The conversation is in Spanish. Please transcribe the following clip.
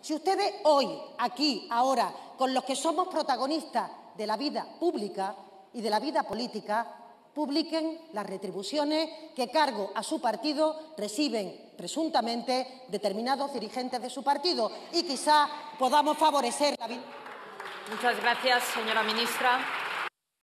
Si ustedes hoy, aquí, ahora, con los que somos protagonistas de la vida pública y de la vida política, publiquen las retribuciones que, cargo a su partido, reciben presuntamente determinados dirigentes de su partido y quizá podamos favorecer la vida. Muchas gracias, señora ministra.